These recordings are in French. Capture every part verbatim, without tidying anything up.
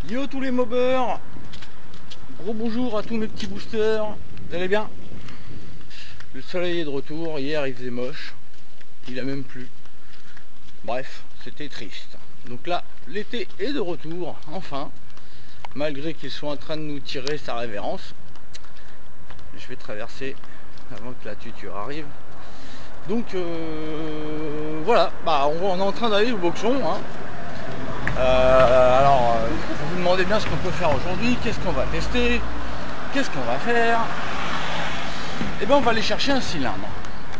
Yo tous les mobbers, gros bonjour à tous mes petits boosters, vous allez bien? Le soleil est de retour, hier il faisait moche, il a même plu, bref c'était triste. Donc là l'été est de retour, enfin, malgré qu'il soit en train de nous tirer sa révérence. Je vais traverser avant que la tuture arrive. Donc euh, voilà, bah, on, on est en train d'aller au boxon, hein. Euh, alors, euh, vous vous demandez bien ce qu'on peut faire aujourd'hui, qu'est-ce qu'on va tester, qu'est-ce qu'on va faire. Et bien on va aller chercher un cylindre.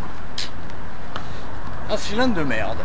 Un cylindre de merde.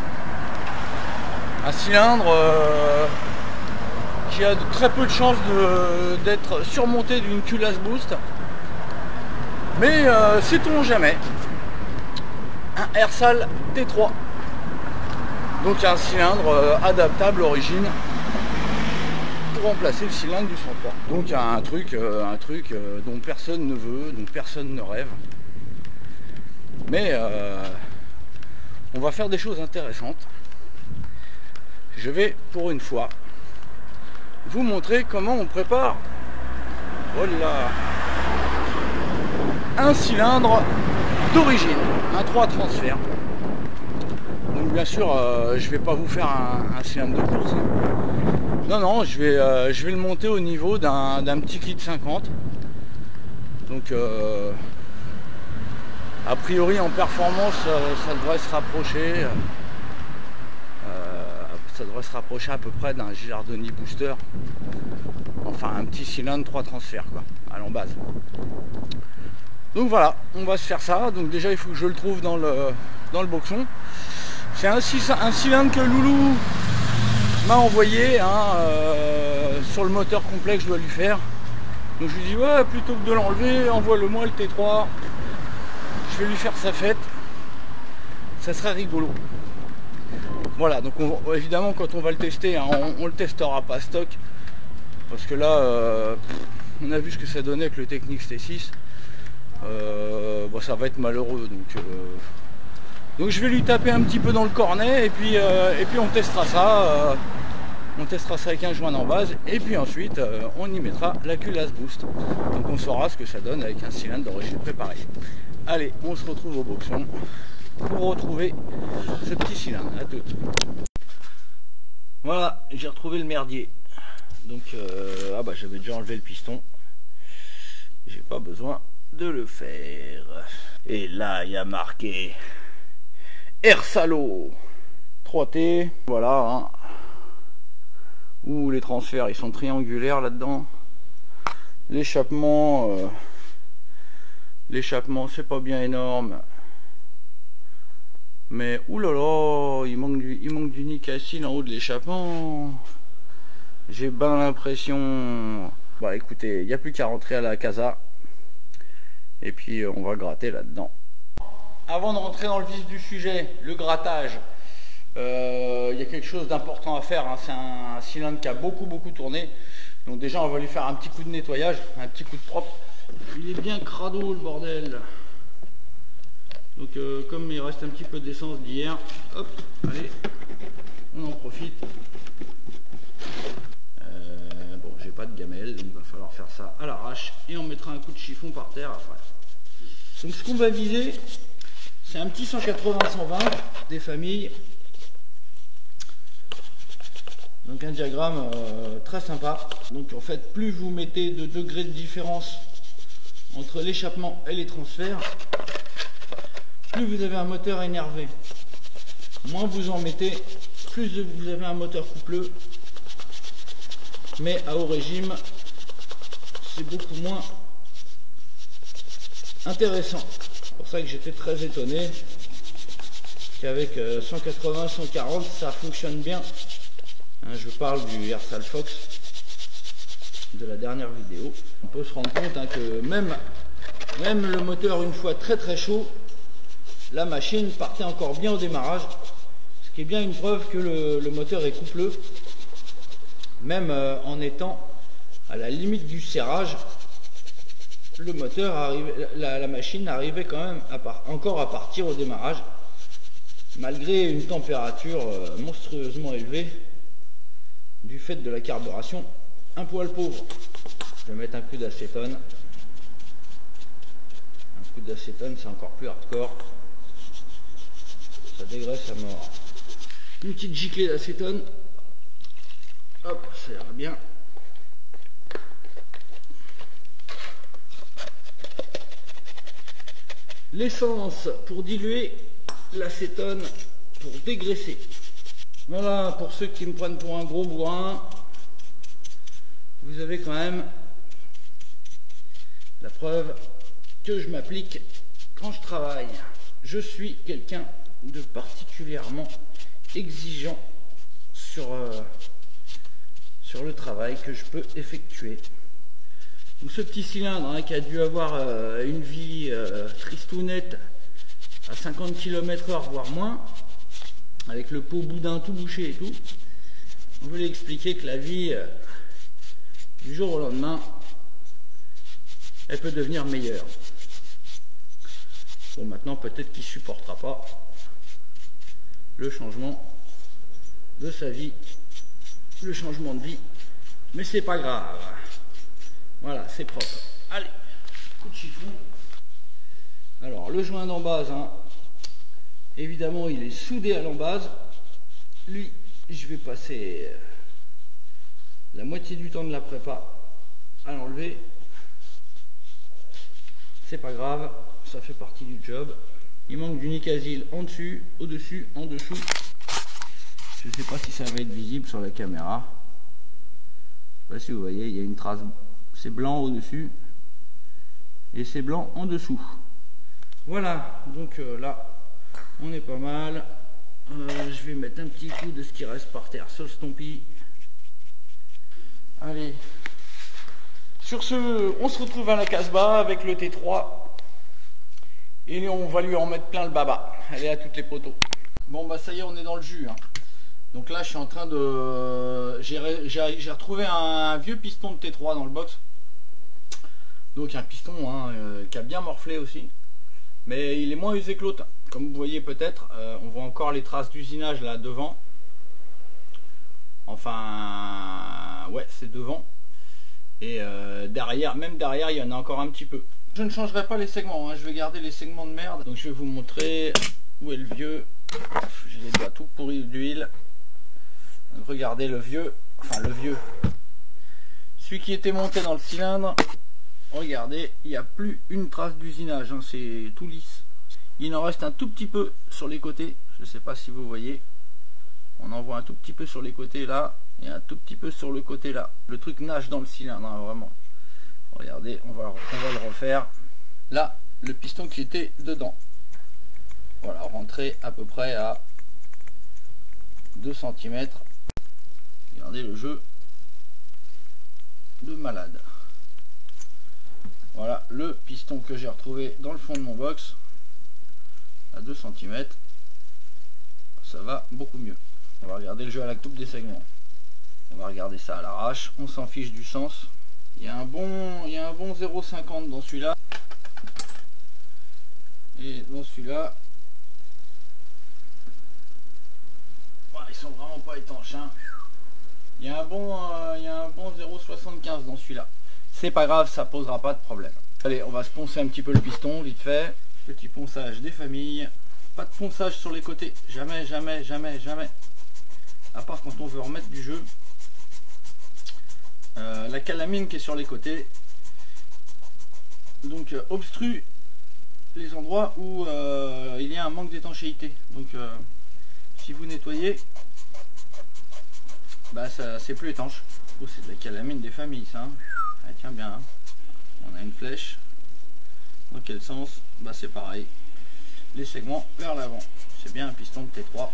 Un cylindre euh, qui a de, très peu de chances d'être surmonté d'une culasse boost. Mais euh, sait-on jamais. Un Airsal T trois. Donc un cylindre euh, adaptable origine pour remplacer le cylindre du cent trois. Donc un truc, euh, un truc euh, dont personne ne veut, dont personne ne rêve. Mais euh, on va faire des choses intéressantes. Je vais pour une fois vous montrer comment on prépare voilà, un cylindre d'origine, un trois transfert. Donc bien sûr, euh, je vais pas vous faire un, un cylindre de course. Non, non, je vais, euh, je vais le monter au niveau d'un d'un petit kit cinquante. Donc, euh, a priori en performance, euh, ça devrait se rapprocher. Euh, ça devrait se rapprocher à peu près d'un Gilardoni Booster. Enfin, un petit cylindre trois transferts, quoi, à l'embase. Donc voilà, on va se faire ça. Donc déjà, il faut que je le trouve dans le, dans le boxon. C'est un, un cylindre que Loulou m'a envoyé hein, euh, sur le moteur complet que je dois lui faire. Donc je lui dis ouais, plutôt que de l'enlever, envoie-le-moi le T trois. Je vais lui faire sa fête. Ça serait rigolo. Voilà, donc on, évidemment quand on va le tester, hein, on, on le testera pas stock. Parce que là, euh, on a vu ce que ça donnait avec le Technics T six. Euh, bon, ça va être malheureux. Donc... Euh, Donc je vais lui taper un petit peu dans le cornet et puis, euh, et puis on testera ça. Euh, on testera ça avec un joint en base et puis ensuite euh, on y mettra la culasse boost. Donc on saura ce que ça donne avec un cylindre d'origine préparé. Allez, on se retrouve au boxon pour retrouver ce petit cylindre. À tout. Voilà, j'ai retrouvé le merdier. Donc euh, ah bah j'avais déjà enlevé le piston. J'ai pas besoin de le faire. Et là il y a marqué Airsalo trois T, voilà, hein. Où les transferts ils sont triangulaires là-dedans. L'échappement, euh, l'échappement c'est pas bien énorme, mais oulala, il manque du, il manque du nicacile en haut de l'échappement. J'ai bien l'impression. Bah écoutez, il n'y a plus qu'à rentrer à la casa et puis on va gratter là-dedans. Avant de rentrer dans le vif du sujet, le grattage, euh, il y a quelque chose d'important à faire, hein. C'est un, un cylindre qui a beaucoup beaucoup tourné. Donc déjà on va lui faire un petit coup de nettoyage, un petit coup de propre. Il est bien crado le bordel. Donc euh, comme il reste un petit peu d'essence d'hier, hop, allez, on en profite. Euh, bon, j'ai pas de gamelle, donc il va falloir faire ça à l'arrache et on mettra un coup de chiffon par terre après. Donc ce qu'on va viser, c'est un petit cent quatre-vingts cent vingt des familles. Donc un diagramme euh, très sympa. Donc en fait, plus vous mettez de degrés de différence entre l'échappement et les transferts, plus vous avez un moteur énervé. Moins vous en mettez, plus vous avez un moteur coupleux. Mais à haut régime, c'est beaucoup moins intéressant. C'est pour ça que j'étais très étonné qu'avec cent quatre-vingts cent quarante ça fonctionne bien. Hein, je parle du Airsal Fox de la dernière vidéo. On peut se rendre compte hein, que même, même le moteur une fois très très chaud, la machine partait encore bien au démarrage, ce qui est bien une preuve que le, le moteur est coupleux, même euh, en étant à la limite du serrage. Le moteur arrivait, la, la machine arrivait quand même à part, encore à partir au démarrage, malgré une température euh, monstrueusement élevée. du fait de la carburation un poil pauvre. Je vais mettre un coup d'acétone. Un coup d'acétone, c'est encore plus hardcore. Ça dégraisse à mort. Une petite giclée d'acétone. Hop, ça ira bien. L'essence pour diluer, l'acétone pour dégraisser. Voilà, pour ceux qui me prennent pour un gros bourrin, vous avez quand même la preuve que je m'applique quand je travaille. Je suis quelqu'un de particulièrement exigeant sur, euh, sur le travail que je peux effectuer. Donc ce petit cylindre hein, qui a dû avoir euh, une vie euh, tristounette à cinquante kilomètres heure voire moins, avec le pot boudin tout bouché et tout, on voulait expliquer que la vie euh, du jour au lendemain, elle peut devenir meilleure. Bon, maintenant peut-être qu'il ne supportera pas le changement de sa vie, le changement de vie, mais c'est pas grave. Voilà, c'est propre. Allez, coup de chiffon. Alors, le joint d'embase, hein, évidemment, il est soudé à l'embase. Lui, je vais passer la moitié du temps de la prépa à l'enlever. C'est pas grave, ça fait partie du job. Il manque du Nicasil en dessus, au-dessus, en dessous. Je ne sais pas si ça va être visible sur la caméra. Je sais pas si vous voyez, il y a une trace. C'est blanc au-dessus et c'est blanc en dessous. Voilà, donc euh, là, on est pas mal. Euh, je vais mettre un petit coup de ce qui reste par terre sur le stompi. Allez. Sur ce, on se retrouve à la Casbah avec le T trois. Et on va lui en mettre plein le baba. Allez, à toutes les poteaux. Bon, bah ça y est, on est dans le jus. Hein. Donc là, je suis en train de... J'ai retrouvé un vieux piston de T trois dans le box. Donc un piston hein, euh, qui a bien morflé aussi. Mais il est moins usé que l'autre. Comme vous voyez peut-être, euh, on voit encore les traces d'usinage là devant. Enfin, ouais, c'est devant. Et euh, derrière, même derrière, il y en a encore un petit peu. Je ne changerai pas les segments, hein, je vais garder les segments de merde. Donc je vais vous montrer où est le vieux. J'ai les doigts tout pourris d'huile. Regardez le vieux, enfin le vieux. Celui qui était monté dans le cylindre. Regardez, il n'y a plus une trace d'usinage, hein, c'est tout lisse. Il en reste un tout petit peu sur les côtés, je ne sais pas si vous voyez. On en voit un tout petit peu sur les côtés là, et un tout petit peu sur le côté là. Le truc nage dans le cylindre, hein, vraiment. Regardez, on va, on va le refaire. Là, le piston qui était dedans. Voilà, rentré à peu près à deux centimètres. Regardez le jeu de malade. Voilà le piston que j'ai retrouvé dans le fond de mon box à deux centimètres. Ça va beaucoup mieux. On va regarder le jeu à la coupe des segments. On va regarder ça à l'arrache. On s'en fiche du sens. Il y a un bon, il y a un bon zéro virgule cinquante dans celui-là. Et dans celui-là, ouais, ils sont vraiment pas étanches. Hein. Il y a un bon, euh, il y a un bon zéro virgule soixante-quinze dans celui-là. C'est pas grave, ça posera pas de problème. Allez, on va se poncer un petit peu le piston, vite fait. Petit ponçage des familles. Pas de ponçage sur les côtés. Jamais, jamais, jamais, jamais. À part quand on veut remettre du jeu. Euh, la calamine qui est sur les côtés. Donc, euh, obstrue les endroits où euh, il y a un manque d'étanchéité. Donc, euh, si vous nettoyez, bah ça c'est plus étanche. Oh, c'est de la calamine des familles, ça. Hein. Elle tient bien. Hein. On a une flèche. Dans quel sens? Bah c'est pareil. Les segments vers l'avant. C'est bien un piston de T trois.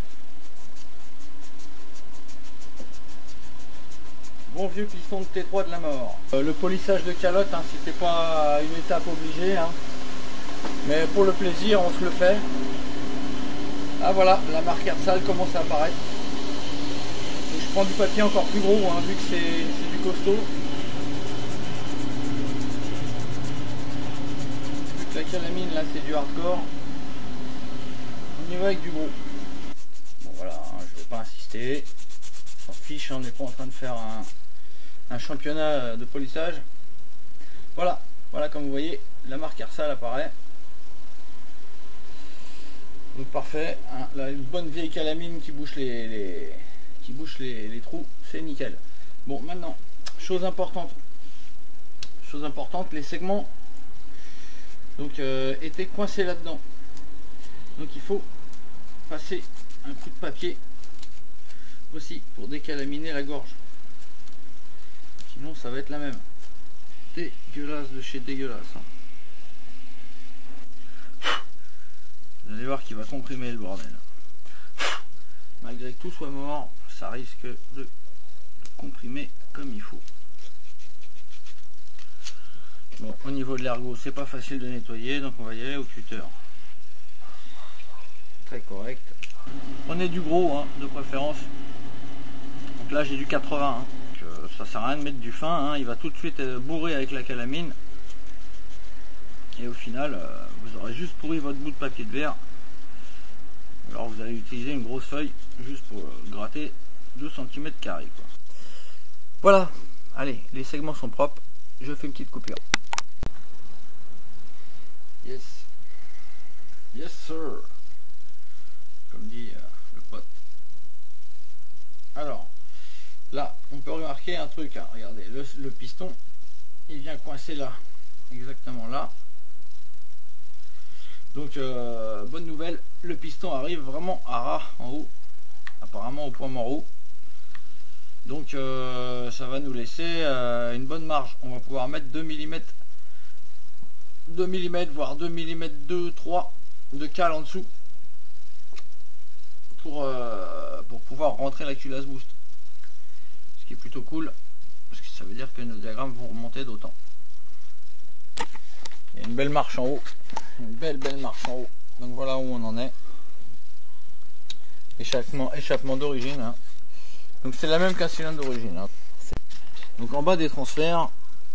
Bon vieux piston de T trois de la mort. Euh, le polissage de calotte, hein, c'était pas une étape obligée. Hein. Mais pour le plaisir, on se le fait. Ah voilà, la marque Ersal commence à apparaître. Donc, je prends du papier encore plus gros, hein, vu que c'est du costaud. La calamine là c'est du hardcore, on y va avec du gros. Bon voilà, hein, je vais pas insister, s'en fiche, on n'est pas en train de faire un, un championnat de polissage. Voilà, voilà comme vous voyez, la marque Arsal apparaît. Donc parfait, hein, là, une bonne vieille calamine qui bouche les, les qui bouche les, les trous, c'est nickel. Bon, maintenant, chose importante, chose importante, les segments donc euh, étaient coincés là-dedans. Donc il faut passer un coup de papier aussi pour décalaminer la gorge. Sinon ça va être la même. Dégueulasse de chez dégueulasse. Hein. Vous allez voir qu'il va comprimer le bordel. Malgré que tout soit mort, ça risque de comprimer comme il faut. Bon, au niveau de l'ergot, c'est pas facile de nettoyer, donc on va y aller au cutter. Très correct. Prenez du gros, hein, de préférence. Donc là j'ai du quatre-vingts. Hein. Donc, euh, ça sert à rien de mettre du fin, hein. Il va tout de suite euh, bourrer avec la calamine. Et au final, euh, vous aurez juste pourri votre bout de papier de verre. Alors vous allez utiliser une grosse feuille juste pour euh, gratter deux centimètres carrés. Quoi. Voilà, allez, les segments sont propres. Je fais une petite coupure. Yes. Yes sir. Comme dit euh, le pote. Alors, là, on peut remarquer un truc. Hein. Regardez, le, le piston, il vient coincer là. Exactement là. Donc euh, bonne nouvelle, le piston arrive vraiment à ras en haut, apparemment au point mort haut. Donc euh, ça va nous laisser euh, une bonne marge. On va pouvoir mettre deux millimètres, deux millimètres, voire deux millimètres, deux, trois de cale en dessous pour, euh, pour pouvoir rentrer la culasse boost. Ce qui est plutôt cool, parce que ça veut dire que nos diagrammes vont remonter d'autant. Il y a une belle marche en haut. Une belle belle marche en haut. Donc voilà où on en est. Échappement, échappement d'origine. Hein. Donc c'est la même qu'un cylindre d'origine. Hein. Donc en bas des transferts,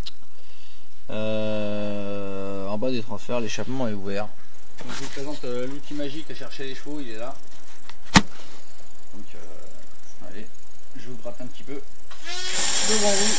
euh, en bas des transferts, l'échappement est ouvert. Donc, je vous présente euh, l'outil magique à chercher les chevaux. Il est là. Donc euh, allez, je vous gratte un petit peu devant vous.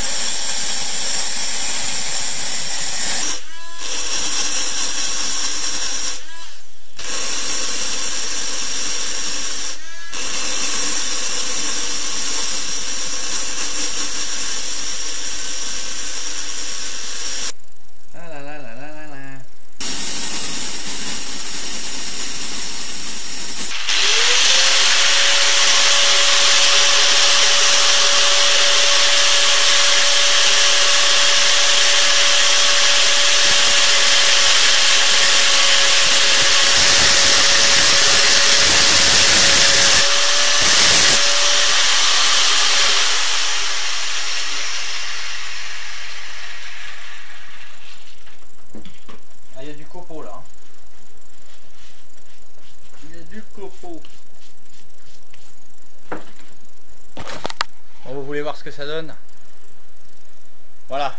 Il y a du copeau là. Il y a du copeau. Bon, vous voulez voir ce que ça donne? Voilà.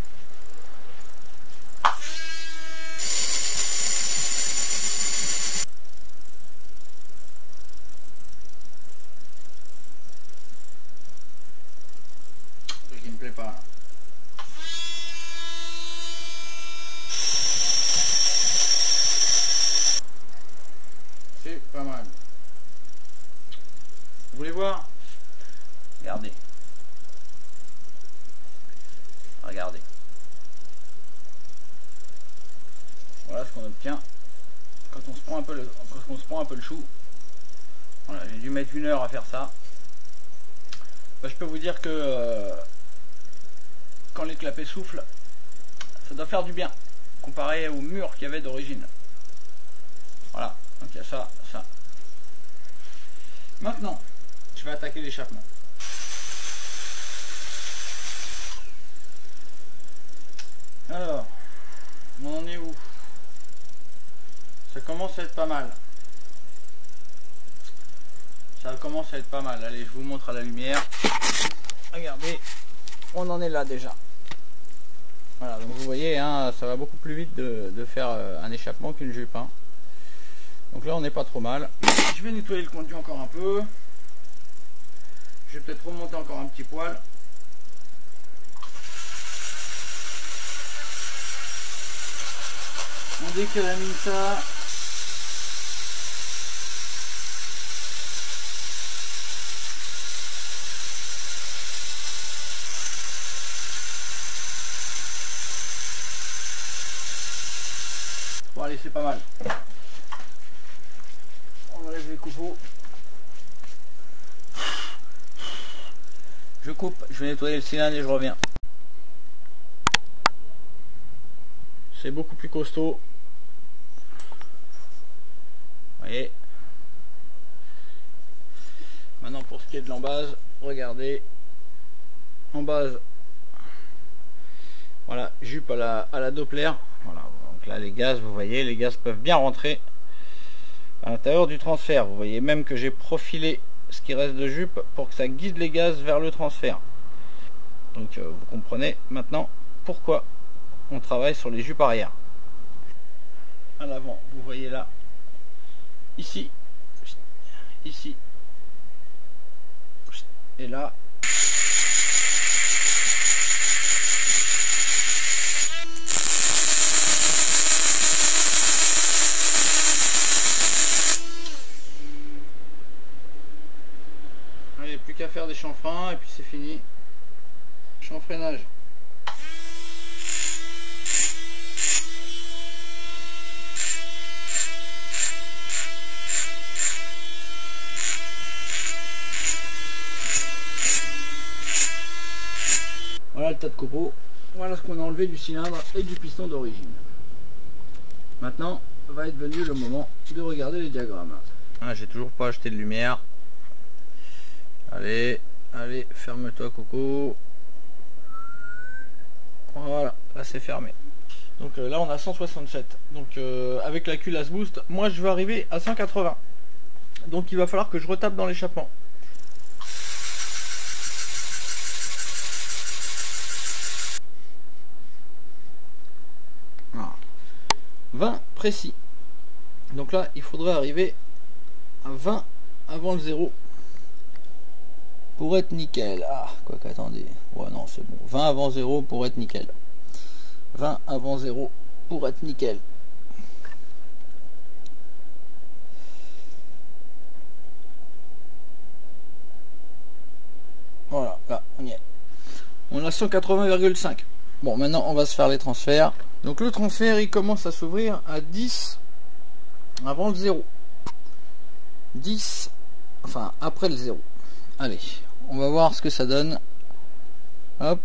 Ce qui me plaît pas. C'est pas mal. Vous voulez voir? Regardez. Regardez. Voilà ce qu'on obtient quand on se prend un peu le, quand on se prend un peu le chou. Voilà, j'ai dû mettre une heure à faire ça. Ben, je peux vous dire que euh, quand les clapets soufflent, ça doit faire du bien comparé au mur qu'il y avait d'origine. Voilà, donc il y a ça, ça. Maintenant, je vais attaquer l'échappement. Alors, on en est où? Ça commence à être pas mal. Ça commence à être pas mal. Allez, je vous montre à la lumière. Regardez, on en est là déjà. Voilà, donc vous voyez, hein, ça va beaucoup plus vite de, de faire un échappement qu'une jupe. Hein. Donc là, on n'est pas trop mal. Je vais nettoyer le conduit encore un peu. Je vais peut-être remonter encore un petit poil. On décalamine ça. Bon allez, c'est pas mal. On enlève les coupeaux. Je coupe, je vais nettoyer le cylindre et je reviens. C'est beaucoup plus costaud. Vous voyez. Maintenant pour ce qui est de l'embase, regardez. En base, voilà, jupe à la, à la Doppler. Voilà, donc là les gaz, vous voyez, les gaz peuvent bien rentrer à l'intérieur du transfert. Vous voyez même que j'ai profilé ce qui reste de jupe pour que ça guide les gaz vers le transfert. Donc euh, vous comprenez maintenant pourquoi on travaille sur les jupes arrière. À l'avant, vous voyez là, ici, ici, et là. Allez, plus qu'à faire des chanfreins et puis c'est fini. Chanfreinage. Voilà le tas de copeaux. Voilà ce qu'on a enlevé du cylindre et du piston d'origine. Maintenant va être venu le moment de regarder les diagrammes. Ah, j'ai toujours pas acheté de lumière. Allez, allez, ferme-toi Coco. Voilà, là c'est fermé. Donc euh, là on a cent soixante-sept. Donc euh, avec la culasse boost, moi je veux arriver à cent quatre-vingts. Donc il va falloir que je retape dans l'échappement. Voilà. vingt précis. Donc là il faudrait arriver à vingt avant le zéro. Pour être nickel. Ah, quoi qu'attendez. Ouais, non, c'est bon. vingt avant zéro pour être nickel. vingt avant zéro pour être nickel. Voilà, là, on y est. On a cent quatre-vingts virgule cinq. Bon, maintenant, on va se faire les transferts. Donc, le transfert, il commence à s'ouvrir à dix avant le zéro. dix, enfin, après le zéro. Allez. On va voir ce que ça donne. Hop.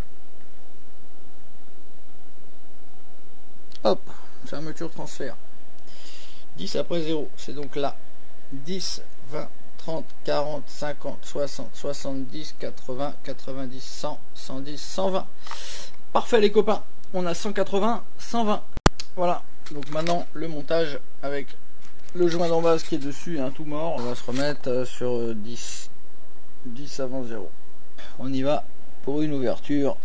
Hop. Fermeture transfert. dix après zéro. C'est donc là. dix, vingt, trente, quarante, cinquante, soixante, soixante-dix, quatre-vingts, quatre-vingt-dix, cent, cent dix, cent vingt. Parfait les copains. On a cent quatre-vingts, cent vingt. Voilà. Donc maintenant le montage avec le joint d'embase qui est dessus et un tout mort. On va se remettre sur dix. dix avant zéro. On y va pour une ouverture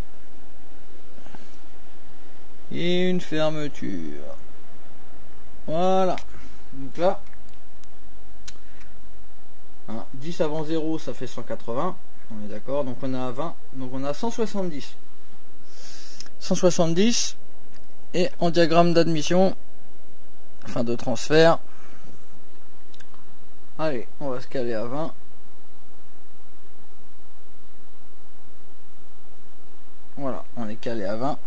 et une fermeture. Voilà. Donc là, hein, dix avant zéro, ça fait cent quatre-vingts. On est d'accord. Donc on a vingt. Donc on a cent soixante-dix. cent soixante-dix. Et en diagramme d'admission, enfin de transfert. Allez, on va se caler à vingt. Voilà, on est calé à vingt.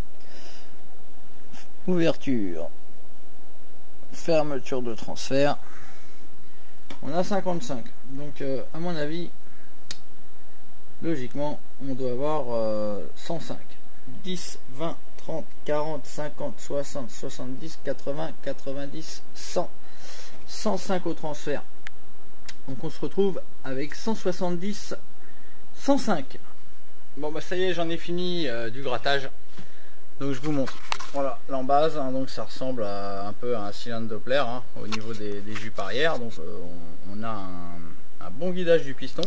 Ouverture. Fermeture de transfert. On a cinquante-cinq. Donc euh, à mon avis, logiquement, on doit avoir euh, cent cinq. dix, vingt, trente, quarante, cinquante, soixante, soixante-dix, quatre-vingts, quatre-vingt-dix, cent. cent cinq au transfert. Donc on se retrouve avec cent soixante-dix, cent cinq. Bon bah ça y est, j'en ai fini euh, du grattage. Donc je vous montre. Voilà l'embase, hein, donc ça ressemble à, un peu à un cylindre Doppler hein, au niveau des, des jupes arrière. Donc euh, on, on a un, un bon guidage du piston.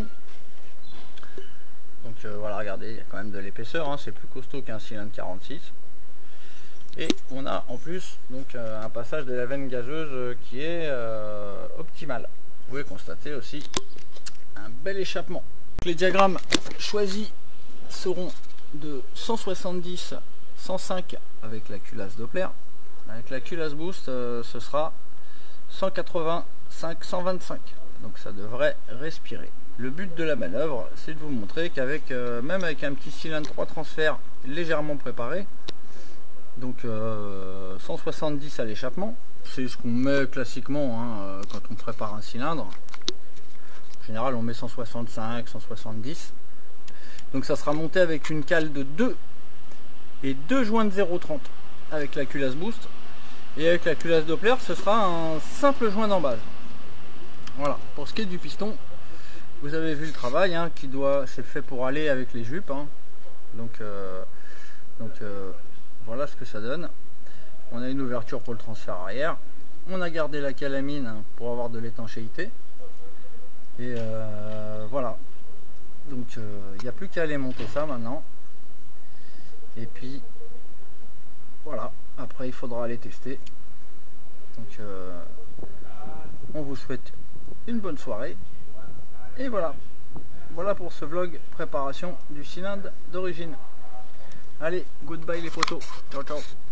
Donc euh, voilà, regardez, il y a quand même de l'épaisseur, hein, c'est plus costaud qu'un cylindre quarante-six. Et on a en plus donc euh, un passage de la veine gazeuse euh, qui est euh, optimal. Vous pouvez constater aussi un bel échappement. Les diagrammes choisis seront de cent soixante-dix, cent cinq avec la culasse Doppler. Avec la culasse Boost, euh, ce sera cent quatre-vingt-cinq, cent vingt-cinq. Donc ça devrait respirer. Le but de la manœuvre, c'est de vous montrer qu'avec euh, même avec un petit cylindre trois transferts légèrement préparé, donc euh, cent soixante-dix à l'échappement, c'est ce qu'on met classiquement hein, quand on prépare un cylindre. En général on met cent soixante-cinq, cent soixante-dix. Donc ça sera monté avec une cale de deux et deux joints de zéro virgule trente avec la culasse Boost. Et avec la culasse Doppler, ce sera un simple joint d'embase. Voilà, pour ce qui est du piston, vous avez vu le travail hein, qui doit, c'est fait pour aller avec les jupes. Hein. Donc, euh, donc euh, voilà ce que ça donne. On a une ouverture pour le transfert arrière. On a gardé la calamine hein, pour avoir de l'étanchéité. Et euh, voilà. Donc il euh, n'y a plus qu'à aller monter ça maintenant. Et puis voilà. Après il faudra aller tester. Donc euh, on vous souhaite une bonne soirée. Et voilà. Voilà pour ce vlog préparation du cylindre d'origine. Allez, goodbye les potos. Ciao ciao.